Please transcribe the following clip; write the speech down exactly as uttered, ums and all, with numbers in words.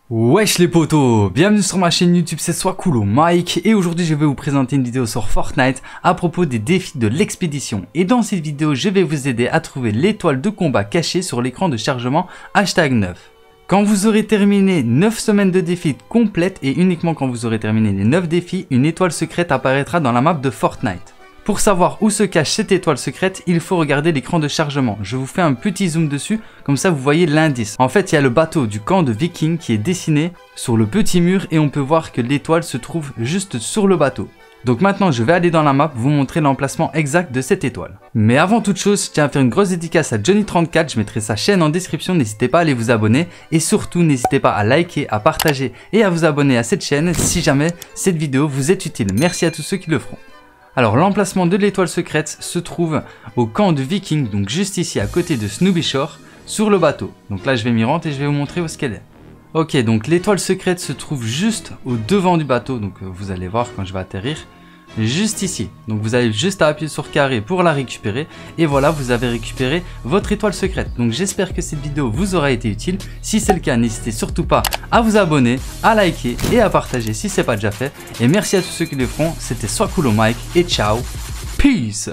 Wesh les potos, bienvenue sur ma chaîne YouTube, c'est Swakulo Mike et aujourd'hui je vais vous présenter une vidéo sur Fortnite à propos des défis de l'expédition. Et dans cette vidéo, je vais vous aider à trouver l'étoile de combat cachée sur l'écran de chargement hashtag neuf. Quand vous aurez terminé neuf semaines de défis complètes et uniquement quand vous aurez terminé les neuf défis, une étoile secrète apparaîtra dans la map de Fortnite. Pour savoir où se cache cette étoile secrète, il faut regarder l'écran de chargement. Je vous fais un petit zoom dessus, comme ça vous voyez l'indice. En fait, il y a le bateau du camp de Vikings qui est dessiné sur le petit mur et on peut voir que l'étoile se trouve juste sur le bateau. Donc maintenant, je vais aller dans la map vous montrer l'emplacement exact de cette étoile. Mais avant toute chose, je tiens à faire une grosse dédicace à Johnny trente-quatre, je mettrai sa chaîne en description, n'hésitez pas à aller vous abonner. Et surtout, n'hésitez pas à liker, à partager et à vous abonner à cette chaîne si jamais cette vidéo vous est utile. Merci à tous ceux qui le feront. Alors l'emplacement de l'étoile secrète se trouve au camp de Vikings, donc juste ici à côté de Snowy Shore, sur le bateau. Donc là je vais m'y rendre et je vais vous montrer où est-ce qu'elle est. Ok, donc l'étoile secrète se trouve juste au devant du bateau, donc euh, vous allez voir quand je vais atterrir, juste ici. Donc vous avez juste à appuyer sur carré pour la récupérer et voilà, vous avez récupéré votre étoile secrète. Donc j'espère que cette vidéo vous aura été utile. Si c'est le cas, n'hésitez surtout pas à vous abonner, à liker et à partager si ce n'est pas déjà fait. Et merci à tous ceux qui le feront. C'était Swakulo Mike et ciao, peace.